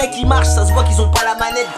mic il marche, ça se voit qu'ils ont pas la manette.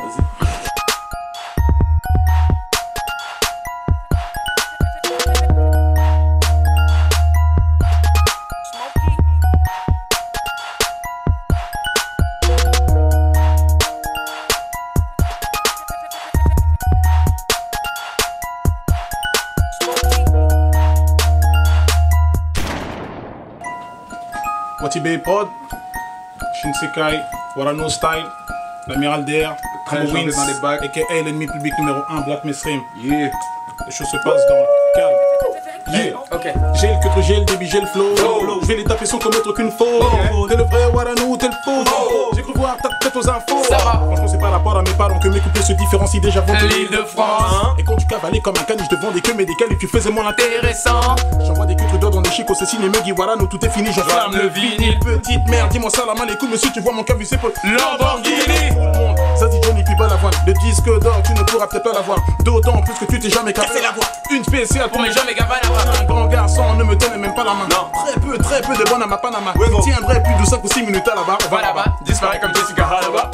Watibé Prod, Shinsekai, Warano Style, l'amiral DR, Camo Wins, aka l'ennemi public numéro 1, Black Mainstream. Yeah. Les choses se passent dans le calme. Yeah. Okay. J'ai le cutre, j'ai le débit, j'ai le flow. Je vais les taper sans commettre aucune faute. T'es le vrai Warano, t'es le faux. J'ai cru voir ta tête aux infos. Franchement, c'est pas rapport à mes parents que mes couplets se différencient déjà avant de l'île de France. Et quand tu cavalais comme un caniche devant des queues médicales et tu faisais moins intéressant. J'envoie des cutres d'or dans des chicots, c'est ciné, Muggy, Warano, tout est fini, j'enflamme le vinyle. Petite merde, dis-moi ça la main les coups, monsieur, tu vois mon cas vu c'est pour Lamborghini. Tout le monde, Zazie Johnny puis pas la voix. Le disque d'or, tu ne pourras peut-être pas l'avoir. D'autant plus que tu t'es jamais cassé la voix. Une spéciale pour mes jamais gavana. Un grand garçon ne me tenait même pas la main. Non. Très peu de bonnes à ma Panama. Il tiendrait plus de 5 ou 6 minutes à la barre. Va là-bas, disparaît comme Jessica Halaba.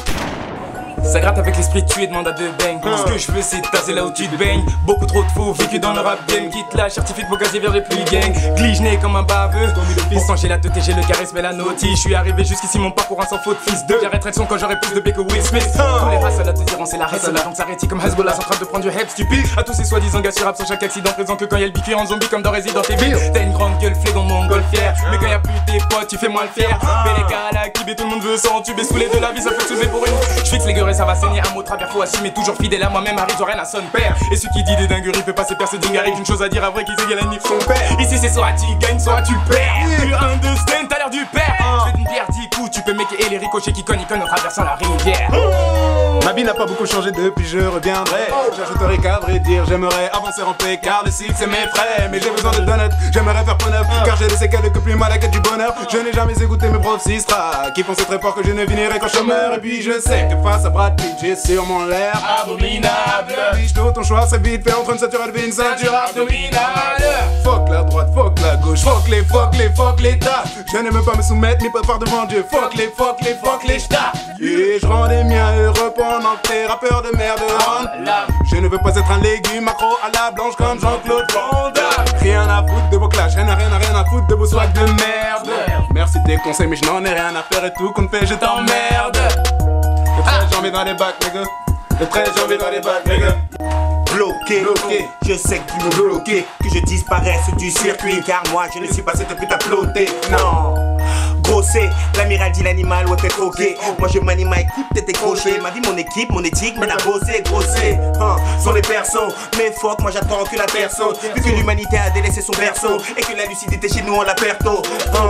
Ça gratte avec l'esprit tué, demande à deux bangs. Ce que je veux c'est taser là où tu te baignes. Beaucoup trop de faux vécu dans le rap game. Quitte la certifie de beau casier vierge plus gang. Glige comme un baveux. Pourtant j'ai la tête et j'ai le charisme et la notice. Je suis arrivé jusqu'ici mon parcours un sans faute fils de. J'arrêterai le son quand j'aurai plus de bec que Will Smith. Tous les races là te diront c'est la race là. Donc s'arrêter comme Hezbollah en train de prendre du help stupide. À tous ces soi-disant gars sur rap sur chaque accident présent que quand y'a le bicuit en zombie comme dans Resident Evil. T'as une grande gueule flégon mon golfière. Mais quand y'a plus tes potes tu fais moins le fier. Béléka à la kibé tout le monde veut s'entuber sous les de la vie ça fait soulever pour une. Je fixe les gueules et ça va saigner un mot travers faut assumer toujours fidèle à moi-même arrive rien à son père. Et celui qui dit des dingueries peut passer percer dingari qu'une chose à dire après qui sait qu'elle a son père. Ici c'est soit tu gagnes soit tu perds. Tu understand t'as l'air du père. Je fais d'une pierre 10 coups tu peux make et les ricochets qui cognent en traversant la rivière. Ma vie n'a pas beaucoup changé depuis je reviendrai. J'ajouterai qu'à vrai dire j'aimerais avancer en paix car le cycle c'est mes frais. Mais j'ai besoin de donuts, j'aimerais faire point neuf car j'ai des séquelles que plus mal à quête du bonheur. Je n'ai jamais écouté mes profs Sistra qui pensaient très fort que je ne finirais qu'en chômeur. Et puis je sais que face à Brad Pitt j'ai sûrement l'air abominable. Biche ton choix c'est vite fait en train de saturer une ceinture abdominale. Fuck la droite, fuck la gauche, fuck l'état. Je n'aime pas me soumettre ni pas par devant Dieu. Fuck les ch'tas. Et je rends les miens heureux pendant que tes rappeurs de merde rendent. Je ne veux pas être un légume accro à la blanche comme Jean-Claude Van Damme. Rien à foutre de vos clashs, rien à foutre de vos swag de merde. Merci tes conseils mais je n'en ai rien à faire et tout qu'on te fait je t'emmerde. Le 13 janvier dans les bacs les gars. Le 13 janvier dans les bacs les gars. Bloqué, je sais que tu me bloquer, que je disparaisse du circuit, car moi je ne suis pas cette pute à flotter, non. Grossé, l'amiral dit l'animal, ouais t'es troqué. Moi je manie ma équipe, t'es décroché. Ma vie, mon équipe, mon éthique, mais la bossé, grossé. Sont les persos, mais fuck, moi j'attends que la perso. Vu que l'humanité a délaissé son berceau et que la lucidité chez nous on la perd tôt.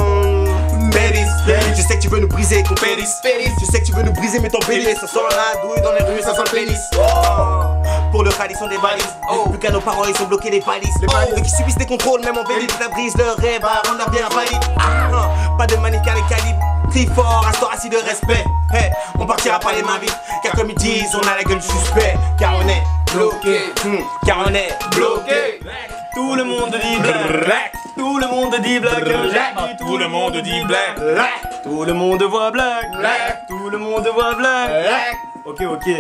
Péris, je sais que tu veux nous briser, qu'on péris. Je sais que tu veux nous briser, mais ton pénis, ça sent la douille dans les rues, ça sent le pénis. Pour le rallye, ils sont des valises. Plus qu'à nos parents, ils ont bloqué les balises. Eux qui subissent des contrôles, même en vélo, la brise leur rêve à rendre leur bien valide. Pas de manique à les calibres. Crie fort, instaure assis de respect. Hey, on partira pas les mains vides. Car comme ils disent, on a la gueule suspect. Car on est bloqué. Car on est bloqué. Tout le monde dit black. Tout le monde dit black. Tout le monde dit black. Tout le monde voit black. Tout le monde voit black. Ok,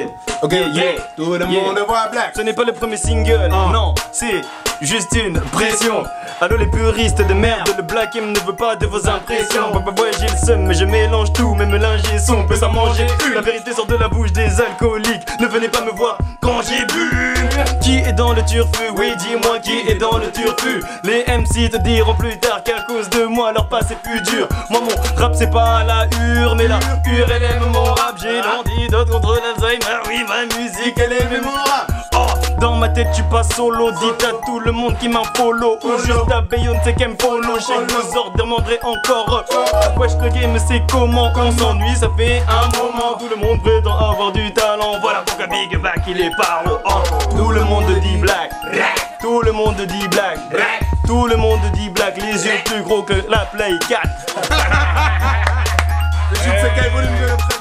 yeah. Tout le monde voit black. Ce n'est pas le premier single, non, c'est juste une pression. Allô les puristes de merde, le Black M ne veut pas de vos impressions. Papa boy j'ai le seum mais je mélange tout, même l'ingé son peut s'en manger. La vérité sort de la bouche des alcooliques, ne venez pas me voir quand j'ai bu. Qui est dans le turfu? Oui dis-moi qui est dans le turfu. Les MC te diront plus tard qu'à cause de moi leur passe est plus dur. Moi mon rap c'est pas la hure mais la hure elle aime mon rap. J'ai l'antidote contre l'Alzheimer, oui ma musique elle aime mon rap. Dans ma tête tu passes solo, dites à tout le monde qui m'a follow. Ou juste à Beyoncé qui me follow. Chez vous ordres demanderai encore. Wesh le game c'est comment on s'ennuie, ça fait un moment. Tout le monde prétend avoir du talent, voilà pourquoi Big Back il est parlant. Tout le monde dit black, tout le monde dit black, tout le monde dit black, les yeux plus gros que la Play 4. Je sais qu'elle volume de